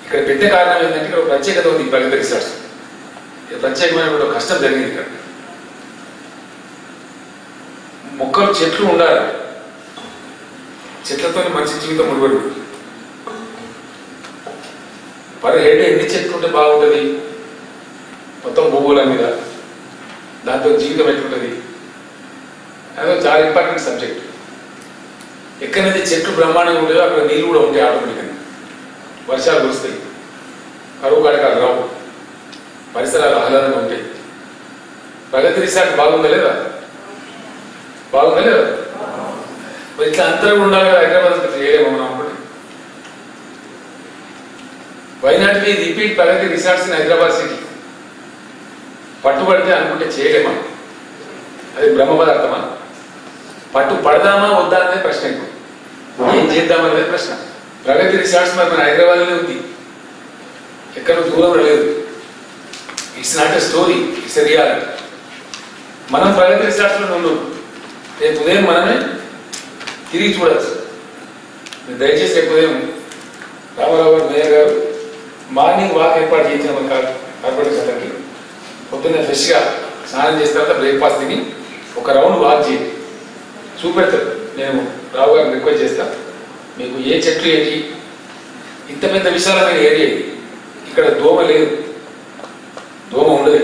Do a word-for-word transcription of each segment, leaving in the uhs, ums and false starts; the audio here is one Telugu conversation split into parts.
ఇక్కడ పెట్టే కారణం ఏంటంటే ఇక్కడ ప్రత్యేకత ఉంది ప్రగతి రిసార్ట్స్. ప్రత్యేకమైన కష్టం జరిగింది ఇక్కడ. మొక్కలు చెట్లు ఉండాలి, చెట్లతో మంచి జీవితం ముడిపడి. పర్ హెడ్ ఎన్ని చెట్లు ఉంటే బాగుంటుంది మొత్తం భూగోళం మీద, దాంతో జీవితం ఎట్లుంటుంది అదో చాలా ఇంపార్టెంట్ సబ్జెక్ట్. ఎక్కడైతే చెట్లు బ్రహ్మాండంగా ఉంటాయో అక్కడ నీళ్ళు కూడా ఉంటాయి ఆటోమేటిక్గా. వర్షాలు కురుస్తాయి, కరువు కాటకాలు రావు, పరిసరాలు ఆహ్లాదంగా ఉంటాయి. ప్రగతి రిసార్ట్ బాగుందా లేదా? బాగుందా లేదా? మరి ఇట్లా అంతరం ఉండాలి కదా. హైదరాబాద్ చేయలేము మనం అనుకోండి. Why not we repeat Pragati resorts in Hyderabad city? పట్టుబడితే అనుకుంటే చేయలేమా? అది బ్రహ్మ పదార్థమా? పట్టు పడదామా వద్దా అనేది ప్రశ్న. ఇప్పుడు ఏం చేద్దామనేది ప్రశ్న. ప్రగతి రిసార్ట్స్ మరి మన హైదరాబాద్లోనే ఉంది, ఎక్కడ దూరం లేదు. It's not a story, it's a reality. మనం ప్రగతి రిసార్ట్స్లో ఉండు, రేపు ఉదయం మనమే తిరిగి చూడవచ్చు. మీరు దయచేసి రేపు ఉదయం రామారావు గారు మేయర్ గారు మార్నింగ్ వాక్ ఏర్పాటు చేయించిన మన కార్పొరేషన్ సెంటర్కి. పొద్దున్నే ఫ్రెష్గా స్నానం చేసిన తర్వాత బ్రేక్ఫాస్ట్ తిని ఒక రౌండ్ వాక్ చేయండి, చూపెడతారు. నేను రావు గారిని రిక్వెస్ట్ చేస్తాను, మీకు ఏ చెట్లు ఏంటి, ఇంత పెద్ద విశాలమైన ఏరియా, ఇక్కడ దోమ లేదు, దోమ ఉండదు.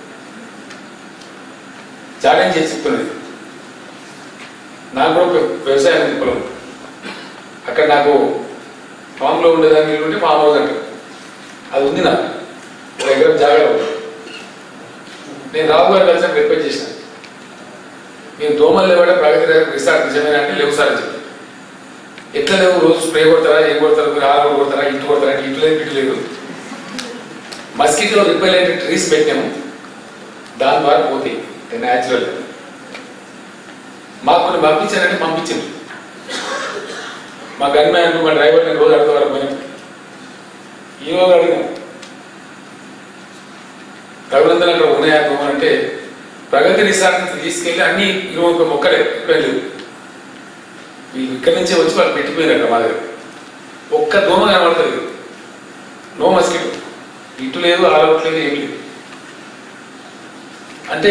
ఛాలెంజ్ చేసి చెప్తున్నది. నాకు కూడా వ్యవసాయం పొలం, అక్కడ నాకు ఫామ్లో ఉండేదాన్ని వీళ్ళు ఉంటే ఫామ్ హౌస్ అంటారు, అది ఉంది నాకు ఒక ఎకరం జాగ్రత్త ఉంది. నేను రావు గారు కలిసి రిక్వెస్ట్ చేశాను, మేము దోమలు లేవడం ప్రగతి రిసార్ట్ నిజమేనా అంటే లేవు సార్ అని చెప్పి. ఎట్లా లేవు? రోజు స్ప్రే కొడతారా, ఏం కొడతారు, మీరు ఆరు కొడతారా, ఇటు కొడతారా అంటే ఇటు లేదు ఇటు లేదు. మస్కిటో రిపెలెంట్ ట్రీస్ పెట్టాము, దాని ద్వారా పోతాయి న్యాచురల్. మాకు కొన్ని పంపించారంటే పంపించారు. మా గన్ మ్యాన్ మా డ్రైవర్ నేను రోజు అడుగుతా వాళ్ళకి పోయినా ఈ రోజు అడిగినా రఘునందన్ అక్కడ ఉన్నాయా అంటే ప్రగతి రిసార్ట్ నుంచి తీసుకెళ్ళి అన్ని ఇరవై ఒక్క మొక్కలే వెళ్ళి వీళ్ళు ఇక్కడి నుంచే వచ్చి వాళ్ళు పెట్టిపోయినారు మా దగ్గర. ఒక్క దోమ కనబడతలేదు, నో మస్కిటో, ఇటు లేదు ఆలౌట్ లేదు ఏం లేదు. అంటే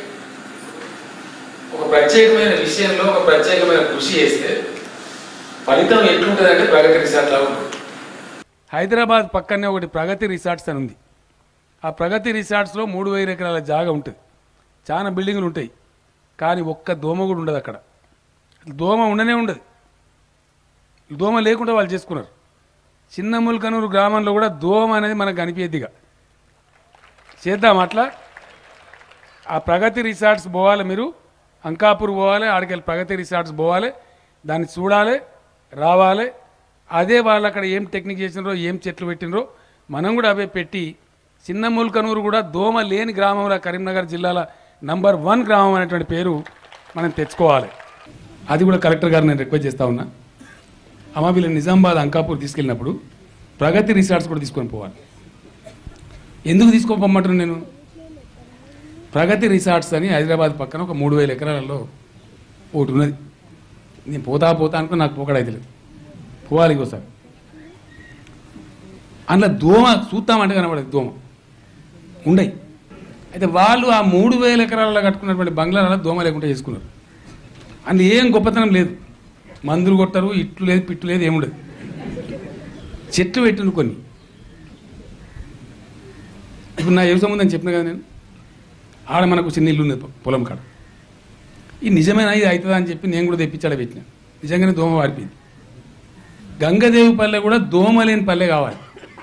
ఒక ప్రత్యేకమైన విషయంలో ఒక ప్రత్యేకమైన కృషి చేస్తే ఫలితం ఎట్లుంటుంది అంటే ప్రగతి రిసార్ట్ లాగా ఉంటుంది. హైదరాబాద్ పక్కనే ఒకటి ప్రగతి రిసార్ట్స్ అని ఉంది. ఆ ప్రగతి రిసార్ట్స్లో మూడు వేల ఎకరాల జాగా ఉంటుంది, చాలా బిల్డింగులు ఉంటాయి, కానీ ఒక్క దోమ కూడా ఉండదు అక్కడ. దోమ ఉండనే ఉండదు. దోమ లేకుండా వాళ్ళు చేసుకున్నారు. చిన్న ముల్కనూరు గ్రామంలో కూడా దోమ అనేది మనకు కనిపించేదిగా. చేద్దాం అట్లా. ఆ ప్రగతి రిసార్ట్స్ పోవాలి, మీరు అంకాపూర్ పోవాలి, ఆడికెళ్ళి ప్రగతి రిసార్ట్స్ పోవాలి, దాన్ని చూడాలి, రావాలి. అదే వాళ్ళు అక్కడ ఏం టెక్నిక్ చేసినారో ఏం చెట్లు పెట్టినరో మనం కూడా అవే పెట్టి చిన్న ముల్కనూరు కూడా దోమ లేని గ్రామంలో కరీంనగర్ జిల్లాల నంబర్ వన్ గ్రామం అనేటువంటి పేరు మనం తెచ్చుకోవాలి. అది కూడా కలెక్టర్ గారు నేను రిక్వెస్ట్ చేస్తూ ఉన్నా. అమ్మ వీళ్ళు నిజామాబాద్ అంకాపూర్ తీసుకెళ్ళినప్పుడు ప్రగతి రిసార్ట్స్ కూడా తీసుకొని పోవాలి. ఎందుకు తీసుకొని పొమ్మంటున్నాను నేను? ప్రగతి రిసార్ట్స్ అని హైదరాబాద్ పక్కన ఒక మూడు వేల ఎకరాలలో ఒకటి ఉన్నది. నేను పోతా పోతా అనుకో నాకు పోకడైతే లేదు, పోవాలి ఇంకోసారి. అందులో దోమ చూస్తామంటే కనబడేది దోమ ఉండయి. అయితే వాళ్ళు ఆ మూడు వేల ఎకరాలలో కట్టుకున్నటువంటి బంగ్లాలలో దోమ లేకుండా చేసుకున్నారు. అందులో ఏం గొప్పతనం లేదు, మందులు కొట్టరు, ఇట్లు లేదు పిట్టు లేదు, ఏముండదు. చెట్లు పెట్టిన కొన్ని. ఇప్పుడు నా వ్యవసాయం ఉందని చెప్పిన కదా నేను, ఆడ మనకు చిన్న ఇల్లు ఉంది పొలం కాడ. ఈ నిజమైన ఇది అవుతుందా అని చెప్పి నేను కూడా తెప్పించాడే పెట్టిన. నిజంగానే దోమ వాడిపోయింది. గంగదేవి పల్లె కూడా దోమ లేని పల్లె కావాలి.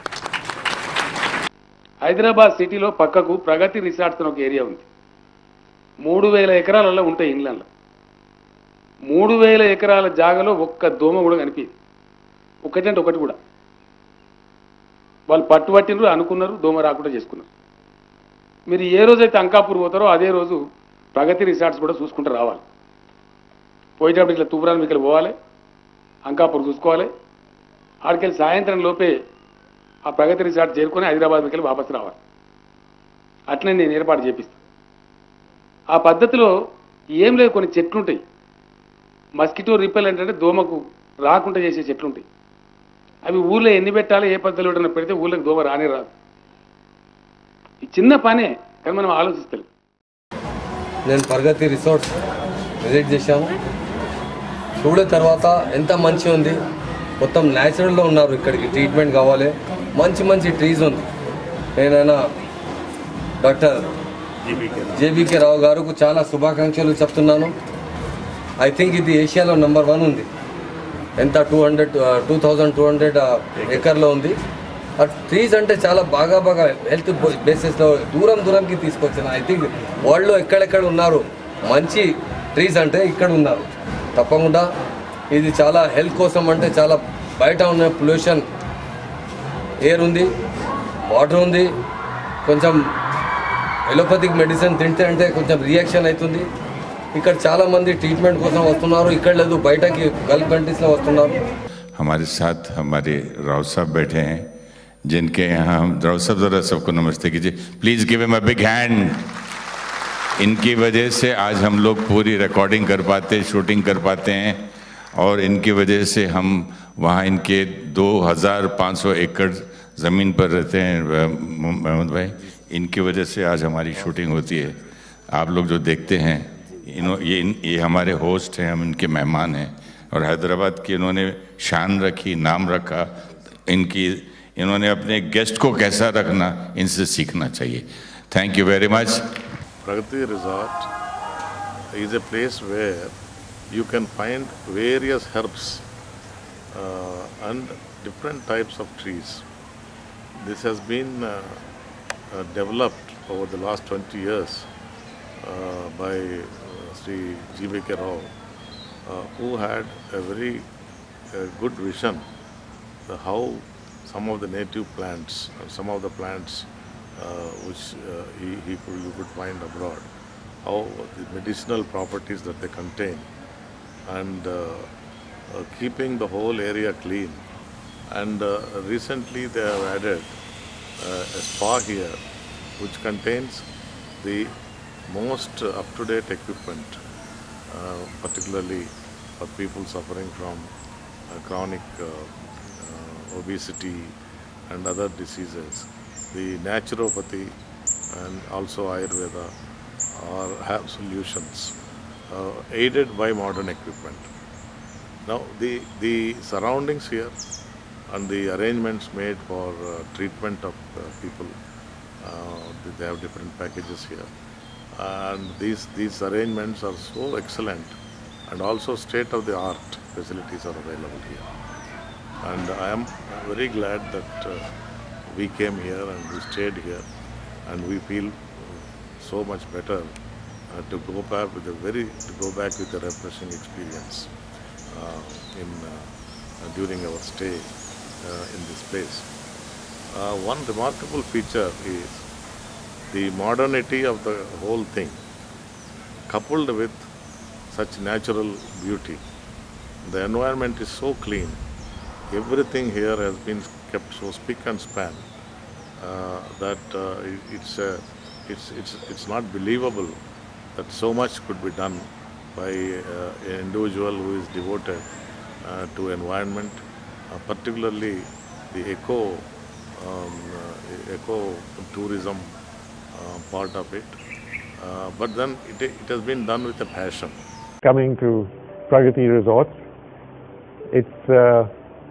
హైదరాబాద్ సిటీలో పక్కకు ప్రగతి రిసార్ట్స్ అని ఒక ఏరియా ఉంది. మూడు వేల ఎకరాలలో ఉంటాయి ఇండ్లలో. మూడు వేల ఎకరాల జాగాలో ఒక్క దోమ కూడా కనిపించింది, ఒకటంటే ఒకటి కూడా. వాళ్ళు పట్టుబట్టినరు, అనుకున్నారు, దోమ రాకుండా చేసుకున్నారు. మీరు ఏ రోజైతే అంకాపూర్ పోతారో అదే రోజు ప్రగతి రిసార్ట్స్ కూడా చూసుకుంటూ రావాలి. పోయేటప్పుడు ఇట్లా తూపురాని మీకు పోవాలి, అంకాపూర్ చూసుకోవాలి, ఆడికెళ్ళి సాయంత్రం లోపే ఆ ప్రగతి రిసార్ట్ చేరుకొని హైదరాబాద్ మీకు వాపసు రావాలి. అట్లనే నేను ఏర్పాటు చేపిస్తాను. ఆ పద్ధతిలో ఏం లేదు, కొన్ని చెట్లు ఉంటాయి, మస్కిటో రిపెలెంట్ అంటే దోమకు రాకుండా చేసే చెట్లు ఉంటాయి. అవి ఊళ్ళో ఎన్ని పెట్టాలో ఏ పద్ధతిలో పెట్టినా పెడితే ఊళ్ళకి దోమ రానే రాదు. ఈ చిన్న పనే కానీ మనం ఆలోచిస్తలేం. నేను ప్రగతి రిసార్ట్స్ విజిట్ చేశాను. చూడే తర్వాత ఎంత మంచిగా ఉంది, మొత్తం న్యాచురల్లో ఉన్నారు. ఇక్కడికి ట్రీట్మెంట్ కావాలి, మంచి మంచి ట్రీస్ ఉంది. నేనైనా డాక్టర్ జేబీకే రావు గారికి చాలా శుభాకాంక్షలు చెప్తున్నాను. ఐ థింక్ ఇది ఏషియాలో నెంబర్ వన్ ఉంది. ఎంత two hundred two thousand two hundred ఎకర్లో ఉంది. ఆ ట్రీస్ అంటే చాలా బాగా బాగా హెల్త్ బేసిస్లో దూరం దూరంకి తీసుకొచ్చిన. ఐ థింక్ వరల్డ్లో ఎక్కడెక్కడ ఉన్నారు మంచి ట్రీస్ అంటే ఇక్కడ ఉన్నారు. తప్పకుండా ఇది చాలా హెల్త్ కోసం అంటే చాలా బయట ఉన్న పొల్యూషన్ ఎయిర్ ఉంది, వాటర్ ఉంది. కొంచెం ఎలోపతిక్ మెడిసిన్ తింటే అంటే కొంచెం రియాక్షన్ అవుతుంది. ఇక్కడ చాలా మంది ట్రీట్మెంట్ కోసం వస్తున్నారు. ఇక్కడ లేదు బయటకి గల్ఫ్ కంట్రీస్లో వస్తున్నారు. हमारे साथ हमारे राव साहब बैठे हैं, जिनके यहाँ हम राव साहब ज़रा सबको नमस्ते कीजिए. Please give him a big hand. इनकी वजह से आज हम लोग पूरी रिकॉर्डिंग कर पाते, शूटिंग कर पाते हैं. और इनकी वजह से हम वहाँ इनके दो हज़ार पाँच सौ एकड़ ज़मीन पर रहते हैं महमूद भाई. इनकी वजह से आज हमारी शूटिंग होती है. आप लोग जो देखते हैं, इन्हों ये ये हमारे होस्ट हैं, हम इनके मेहमान हैं. और हैदराबाद की इन्होंने शान रखी, नाम रखा. इनकी इन्होंने अपने गेस्ट को कैसा रखना, इनसे सीखना चाहिए. Thank you very much. Pragati Resort is a place where you can find various herbs uh, and different types of trees. This has been uh, uh, developed over the last twenty years uh, by uh, Sri G B K Rao, uh, who had a very uh, good vision uh, how some of the native plants, uh, some of the plants uh, which uh, he, he could, you could find abroad, how the medicinal properties that they contain, and uh, uh, keeping the whole area clean. And uh, recently they have added uh, a spa here which contains the most uh, up-to-date equipment, uh, particularly for people suffering from uh, chronic uh, uh, obesity and other diseases. The naturopathy and also Ayurveda are, have solutions uh, aided by modern equipment. Now the, the surroundings here and the arrangements made for uh, treatment of uh, people, uh, they have different packages here. And these, these arrangements are so excellent, and also state-of-the-art facilities are available here. And I am very glad that uh, we came here and we stayed here, and we feel so much better uh, to go back with a very to go back with a refreshing experience uh, in uh, during our stay uh, in this place. Uh, one remarkable feature is the modernity of the whole thing, coupled with such natural beauty. The environment is so clean. Everything here has been kept so spick and span uh, that uh, it, it's, uh, it's it's it's not believable that so much could be done by uh, an individual who is devoted uh, to environment, uh, particularly the eco um, uh, eco tourism uh, part of it. Uh, but then it, it has been done with a passion. Coming to Pragati Resort, it's uh,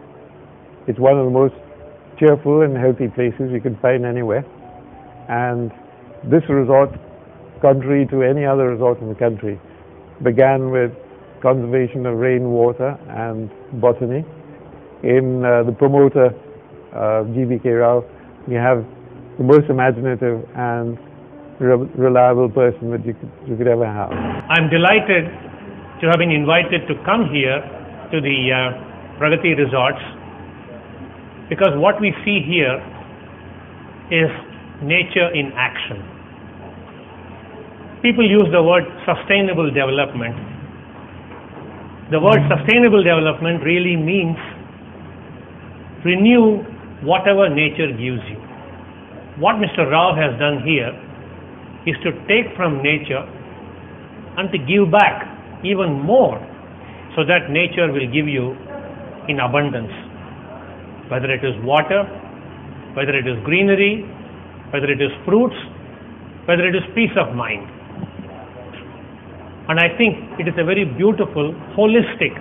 it's one of the most cheerful and healthy places you can find anywhere. And this resort, contrary to any other resort in the country, began with conservation of rainwater and botany. In uh, the promoter, uh, G B K Rao, we have the most imaginative and re reliable person that you could, you could ever have. I'm delighted to have been invited to come here to the uh, Pragati Resorts, because what we see here is nature in action. People use the word sustainable development. The word sustainable development really means renew whatever nature gives you. What Mister Rao has done here is to take from nature and to give back even more, so that nature will give you in abundance. whether it is water, whether it is greenery, whether it is fruits, whether it is peace of mind. And I think it is a very beautiful, holistic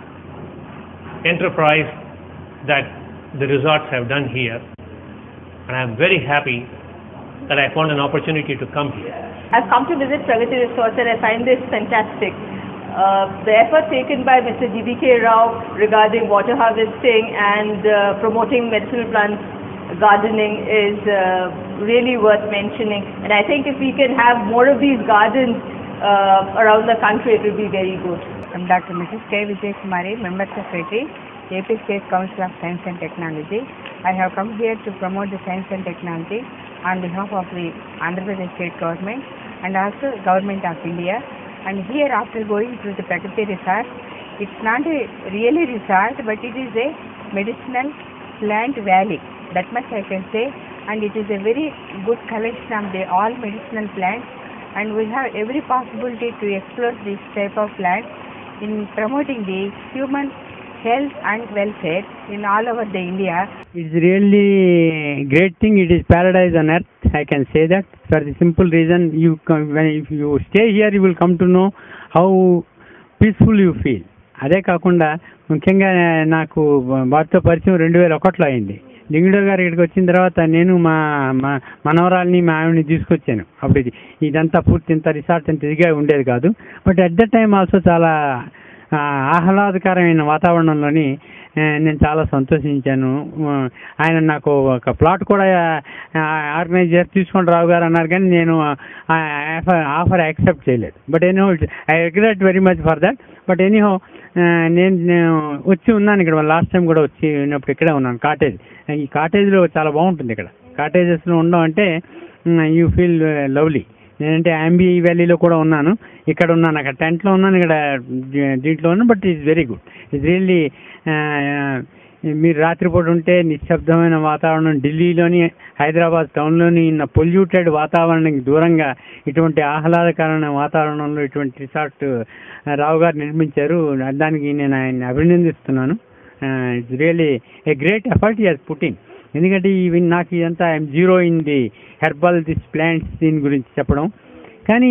enterprise that the resorts have done here. And I am very happy that I found an opportunity to come here. I've come to visit Pragati Resorts and I find this fantastic. Uh, the effort taken by Mister G V K Rao regarding water harvesting and uh, promoting medicinal plants gardening is uh, really worth mentioning. And I think if we can have more of these gardens uh, around the country, it will be very good. I'm Doctor Missus K. Vijay Kumari, Member Secretary, A P State Council of Science and Technology. I have come here to promote the science and technology on behalf of the Andhra Pradesh State Government and also Government of India. And here, after going through the Pragati Resort, it's not a really resort, but it is a medicinal plant valley. That much I can say. And it is a very good collection of the all medicinal plants. And we have every possibility to explore this type of plants in promoting the human health and welfare in all over the India. It's really great thing. It is paradise on earth. I can say that for the simple reason you come, when if you stay here, you will come to know how peaceful you feel. అదే కాకుండా ముఖ్యంగా నాకు వారితో పరిచయం రెండు వేల ఒకటిలో అయింది. లింగుడూరు గారు ఇక్కడికి వచ్చిన తర్వాత నేను మా మనవరాల్ని మా ఆవిడని తీసుకొచ్చాను. అప్పుడు ఇది ఇదంతా పూర్తి ఇంత రిసార్ట్ ఇంత ఇదిగా ఉండేది కాదు. But at the time also చాలా ఆహ్లాదకరమైన వాతావరణంలోని నేను చాలా సంతోషించాను. ఆయన నాకు ఒక ప్లాట్ కూడా ఆర్గనైజ్ చేసి తీసుకొని రావు గారు అన్నారు, కానీ నేను ఆఫర్ యాక్సెప్ట్ చేయలేదు. But anyhow I regret very much for that. But anyhow నేను వచ్చి ఉన్నాను ఇక్కడ, లాస్ట్ టైం కూడా వచ్చి ఉన్నప్పుడు ఇక్కడే ఉన్నాను. కాటేజ్, ఈ కాటేజ్లో చాలా బాగుంటుంది. ఇక్కడ కాటేజెస్లో ఉండడం అంటే యూ ఫీల్ లవ్లీ. నేనంటే ఆంబీ వ్యాలీలో కూడా ఉన్నాను, ఇక్కడ ఉన్నాను, అక్కడ టెంట్లో ఉన్నాను, ఇక్కడ దీంట్లో ఉన్నాను. But is very good. It's really మీరు రాత్రిపూట ఉంటే నిశ్శబ్దమైన వాతావరణం, ఢిల్లీలోని హైదరాబాద్ టౌన్లోని ఉన్న పొల్యూటెడ్ వాతావరణానికి దూరంగా ఇటువంటి ఆహ్లాదకరమైన వాతావరణంలో ఇటువంటి రిసార్ట్ రావు గారు నిర్మించారు. దానికి నేను ఆయన్ని అభినందిస్తున్నాను. It's really a great effort he has put in. ఎందుకంటే ఇవి నాకు ఇదంతా I'm zero in the herbal this plants దీని గురించి చెప్పడం, కానీ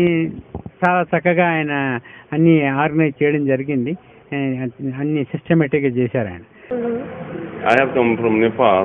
చాలా చక్కగా ఆయన అన్నీ ఆర్గనైజ్ చేయడం జరిగింది. అన్ని సిస్టమేటిక్గా చేశారు ఆయన. I have come from Nepal.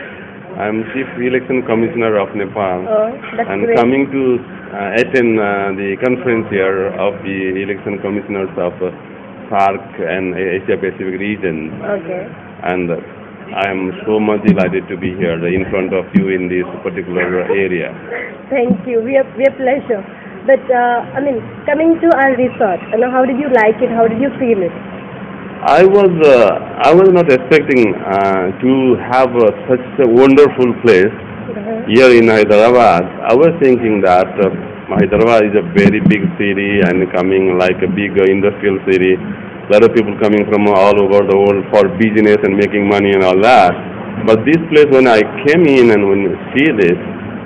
I am Chief Election Commissioner of Nepal. Oh, that's and great. coming to uh, attend uh, the conference here of the Election Commissioners of uh, SAARC and Asia Pacific region. Okay. And uh, I am so much delighted to be here in front of you in this particular area. Thank you. We are, we are pleasure. But uh, I mean, coming to our resort, you know, how did you like it? How did you feel it? I was uh, I was not expecting uh, to have uh, such a wonderful place Uh-huh. here in Hyderabad. I was thinking that uh, Hyderabad is a very big city and coming like a big uh, industrial city. A lot of people coming from all over the world for business and making money and all that. But this place, when I came in and when I see this,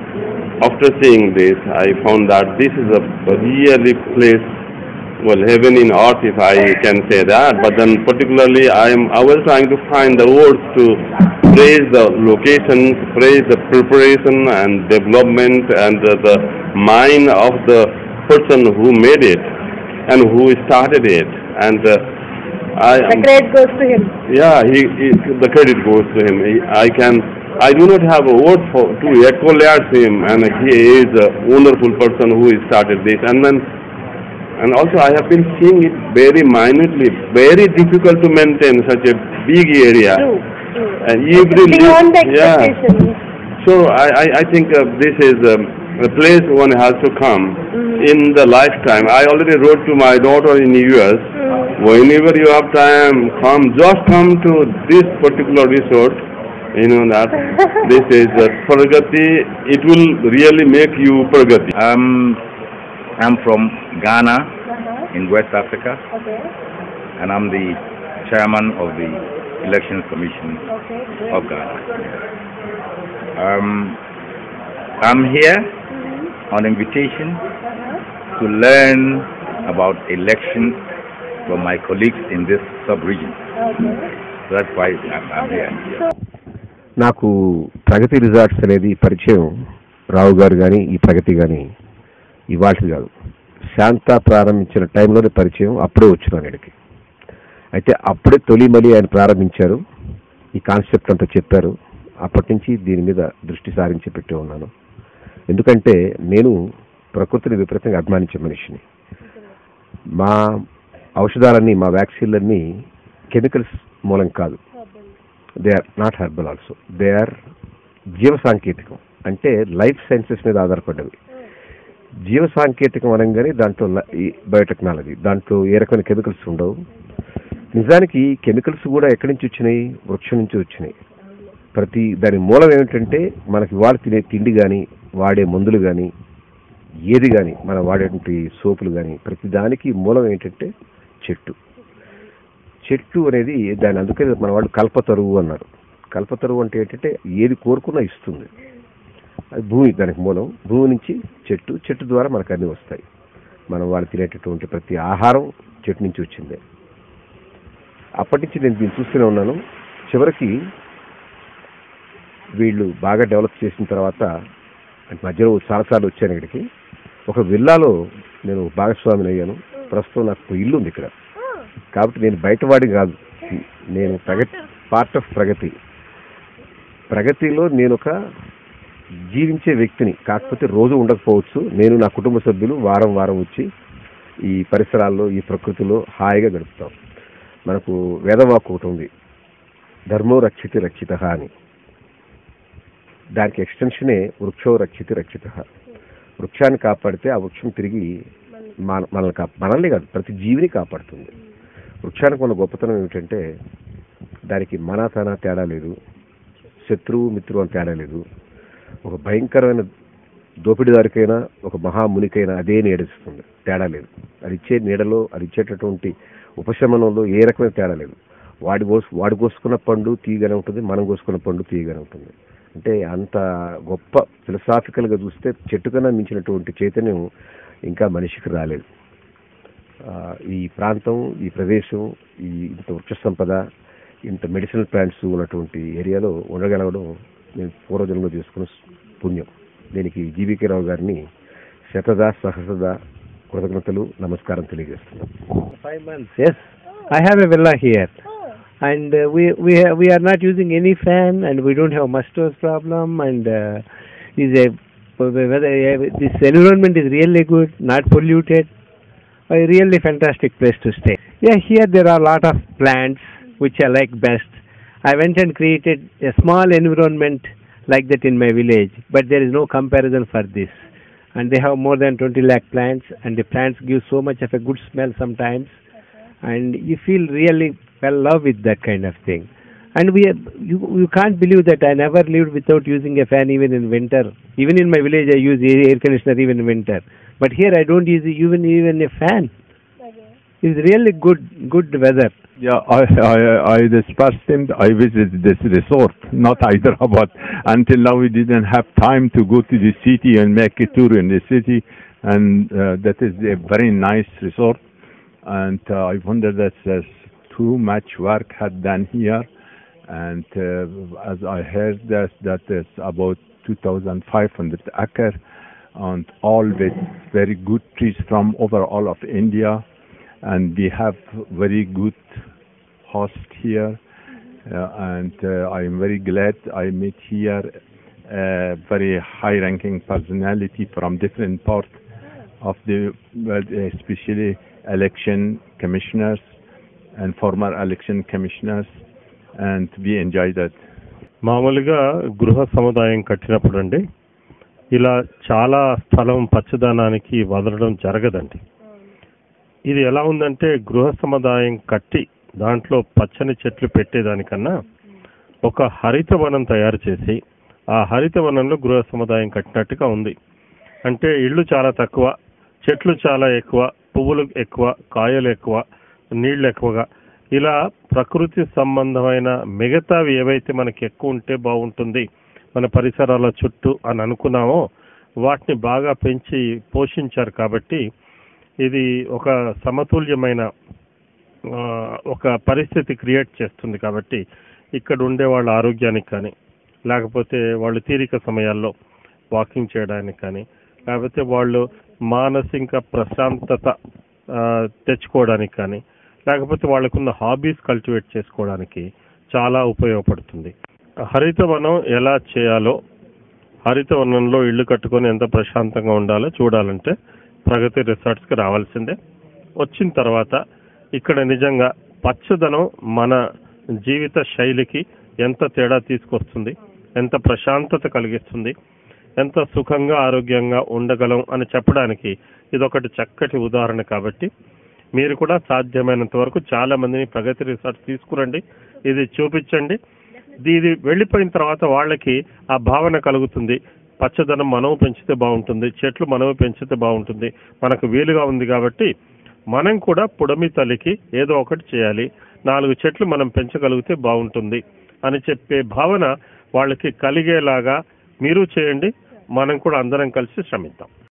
after seeing this, I found that this is a really place, well, heaven in earth, if I can say that. But then particularly, I am I was trying to find the words to praise the location, praise the preparation and development and uh, the mind of the person who made it and who started it. And uh, I The credit goes to him. yeah, he, he the credit goes to him. He, I can I do not have a word for to accolade him, and he is a wonderful person who started this. And then and also I have been seeing it very minutely, very difficult to maintain such a big area. True. True. And every Beyond the yeah. expectations. So I, I, I think uh, this is um, a place one has to come Mm. in the lifetime. I already wrote to my daughter in the U S, Mm. whenever you have time, come, just come to this particular resort. You know that this is uh, Pragati. It will really make you Pragati. Um, I'm from Ghana Uh-huh. in West Africa, Okay. and I'm the chairman of the Elections Commission Okay. Great. of Ghana. Um, I'm here Mm-hmm. on invitation Uh-huh. to learn about elections from my colleagues in this sub-region. Okay. That's why I'm, I'm here. నాకు ప్రగతి రిసార్ట్స్ అనేది పరిచయం రావు గారు కానీ ఈ ప్రగతి కానీ ఇవాళ కాదు, శాంత ప్రారంభించిన టైంలోనే పరిచయం, అప్పుడే వచ్చినాను ఇక్కడికి. అయితే అప్పుడే తొలిమలి ఆయన ప్రారంభించారు, ఈ కాన్సెప్ట్ అంతా చెప్పారు. అప్పటి నుంచి దీని మీద దృష్టి సారించి పెట్టి ఉన్నాను. ఎందుకంటే నేను ప్రకృతిని విపరీతంగా అభిమానించే మనిషిని. మా ఔషధాలన్నీ, మా వ్యాక్సిన్లన్నీ కెమికల్స్ మూలం కాదు. They are not herbal also, they are జీవ సాంకేతికం, అంటే లైఫ్ సైన్సెస్ మీద ఆధారపడ్డవి. జీవ సాంకేతికం అనగానే దాంట్లో బయోటెక్నాలజీ, దాంట్లో ఏ రకమైన కెమికల్స్ ఉండవు. నిజానికి కెమికల్స్ కూడా ఎక్కడి నుంచి వచ్చినాయి? వృక్షం నుంచి వచ్చినాయి. ప్రతి దాని మూలం ఏమిటంటే మనకి ఇవాళ తినే తిండి కానీ, వాడే మందులు కానీ, ఏది కానీ, మనం వాడేటువంటి సోపులు కానీ, ప్రతి దానికి మూలం ఏంటంటే చెట్టు. చెట్టు అనేది దాని, అందుకే మన వాళ్ళు కల్పతరువు అన్నారు. కల్పతరువు అంటే ఏంటంటే ఏది కోరుకున్నా ఇస్తుంది. అది భూమి దానికి మూలం. భూమి నుంచి చెట్టు, చెట్టు ద్వారా మనకు అన్నీ వస్తాయి. మనం వాళ్ళు తినేటటువంటి ప్రతి ఆహారం చెట్టు నుంచి వచ్చిందే. అప్పటి నుంచి నేను దీన్ని చూస్తూనే ఉన్నాను. చివరికి వీళ్ళు బాగా డెవలప్ చేసిన తర్వాత, మధ్యలో చాలాసార్లు వచ్చాను ఇక్కడికి. ఒక విల్లాలో నేను భాగస్వామిని అయ్యాను. ప్రస్తుతం నాకు ఇల్లు ఉంది ఇక్కడ. కాబట్టి నేను బయటవాడి కాదు, నేను ప్రగతి, పార్ట్ ఆఫ్ ప్రగతి. ప్రగతిలో నేను ఒక జీవించే వ్యక్తిని. కాకపోతే రోజు ఉండకపోవచ్చు. నేను నా కుటుంబ సభ్యులు వారం వారం వచ్చి ఈ పరిసరాల్లో, ఈ ప్రకృతిలో హాయిగా గడుపుతాం. మనకు వేదవాక్కు ఒకటి ఉంది, ధర్మో రక్షితి రక్షిత అని. దానికి ఎక్స్టెన్షనే వృక్షో రక్షితి రక్షిత. వృక్షాన్ని కాపాడితే ఆ వృక్షం తిరిగి మన మనల్ని కా మనల్ని కాదు ప్రతి జీవిని కాపాడుతుంది. వృక్షానికి ఉన్న గొప్పతనం ఏమిటంటే దానికి మన తన తేడా లేదు, శత్రువు మిత్రువు అని తేడా లేదు. ఒక భయంకరమైన దోపిడీదారికైనా, ఒక మహామునికైనా అదే నీడిస్తుంది, తేడా లేదు. అది ఇచ్చే నీడలో, అది ఇచ్చేటటువంటి ఉపశమనంలో ఏ రకమైన తేడా లేదు. వాడి కోసు వాడు కోసుకున్న పండు తీయగానే ఉంటుంది, మనం కోసుకున్న పండు తీయగానే ఉంటుంది. అంటే అంత గొప్ప ఫిలసాఫికల్గా చూస్తే చెట్టు కన్నా మించినటువంటి చైతన్యం ఇంకా మనిషికి రాలేదు. ఈ ప్రాంతం, ఈ ప్రదేశం, ఈ ఇంత వృక్ష సంపద, ఇంత మెడిసినల్ ప్లాంట్స్ ఉన్నటువంటి ఏరియాలో ఉండగలగడం నేను పూర్వజన్మలో చేసుకున్న పుణ్యం. దీనికి జీవీకే రావు గారిని శతదా సహస్రదా కృతజ్ఞతలు, నమస్కారం తెలియజేస్తున్నాను. Five months, yes. I have a villa here. And uh, we we ha we are not using any fan, and we don't have mosquitoes problem, and uh, is a whether uh, this environment is really good, not polluted, a really fantastic place to stay. Yeah, here there are a lot of plants which I like best. I went and created a small environment like that in my village, but there is no comparison for this. And they have more than twenty lakh plants, and the plants give so much of a good smell sometimes, and you feel really well love with that kind of thing. And we have, you you can't believe that I never lived without using a fan even in winter. Even in my village I use air conditioner even in winter, but here I don't use even even a fan. It's really good good weather. Yeah, I, I, I this first time I visited this resort, not Hyderabad. Until now we didn't have time to go to the city and make a tour in the city, and uh, that is a very nice resort. And uh, I wonder that there's too much work had done here, and uh, as I heard that that is about two thousand five hundred acre, and all with very good trees from over all of India. And we have very good host here, uh, and uh, I am very glad I met here a very high-ranking personality from different parts of the, well, especially election commissioners and former election commissioners, and we enjoy that. మామూలుగా గృహ సముదాయం కట్టినప్పుడు అండి ఇలా చాలా స్థలం పచ్చదనానికి వదలడం జరగదండి. ఇది ఎలా ఉందంటే గృహ సముదాయం కట్టి దాంట్లో పచ్చని చెట్లు పెట్టేదానికన్నా ఒక హరితవనం తయారు చేసి ఆ హరితవనంలో గృహ సముదాయం కట్టినట్టుగా ఉంది. అంటే ఇళ్ళు చాలా తక్కువ, చెట్లు చాలా ఎక్కువ, పువ్వులు ఎక్కువ, కాయలు ఎక్కువ, నీళ్లు ఎక్కువగా, ఇలా ప్రకృతి సంబంధమైన మిగతావి ఏవైతే మనకి ఎక్కువ ఉంటే బాగుంటుంది మన పరిసరాల చుట్టూ అని అనుకున్నామో వాటిని బాగా పెంచి పోషించారు. కాబట్టి ఇది ఒక సమతుల్యమైన ఆ, ఒక పరిస్థితి క్రియేట్ చేస్తుంది. కాబట్టి ఇక్కడ ఉండే వాళ్ళ ఆరోగ్యానికి కానీ, లేకపోతే వాళ్ళు తీరిక సమయాల్లో వాకింగ్ చేయడానికి కానీ, లేకపోతే వాళ్ళు మానసిక ప్రశాంతత ఆ, తెచ్చుకోవడానికి కానీ, లేకపోతే వాళ్ళకున్న హాబీస్ కల్టివేట్ చేసుకోవడానికి చాలా ఉపయోగపడుతుంది. హరితవనం ఎలా చేయాలో, హరితవనంలో ఇల్లు కట్టుకొని ఎంత ప్రశాంతంగా ఉండాలో చూడాలంటే ప్రగతి రిసార్ట్స్కి రావాల్సిందే. వచ్చిన తర్వాత ఇక్కడ నిజంగా పచ్చదనం మన జీవిత శైలికి ఎంత తేడా తీసుకొస్తుంది, ఎంత ప్రశాంతత కలిగిస్తుంది, ఎంత సుఖంగా ఆరోగ్యంగా ఉండగలం అని చెప్పడానికి ఇదొకటి చక్కటి ఉదాహరణ. కాబట్టి మీరు కూడా సాధ్యమైనంత వరకు చాలా మందిని ప్రగతి రిసార్ట్ తీసుకురండి, ఇది చూపించండి. ఇది వెళ్ళిపోయిన తర్వాత వాళ్ళకి ఆ భావన కలుగుతుంది, పచ్చదనం మనము పెంచితే బాగుంటుంది, చెట్లు మనము పెంచితే బాగుంటుంది, మనకు వీలుగా ఉంది కాబట్టి మనం కూడా పుడమి తల్లికి ఏదో ఒకటి చేయాలి, నాలుగు చెట్లు మనం పెంచగలిగితే బాగుంటుంది అని చెప్పే భావన వాళ్ళకి కలిగేలాగా మీరు చేయండి. మనం కూడా అందరం కలిసి శ్రమిద్దాం.